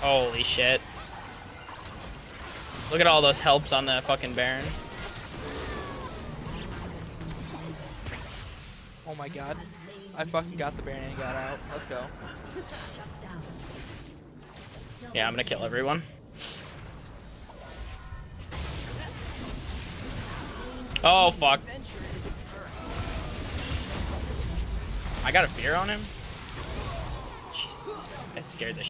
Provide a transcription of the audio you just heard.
Holy shit. Look at all those helps on the fucking Baron. Oh my god. I fucking got the Baron and got out. Let's go. Yeah, I'm gonna kill everyone. Oh fuck. I got a fear on him? Jeez. I scared the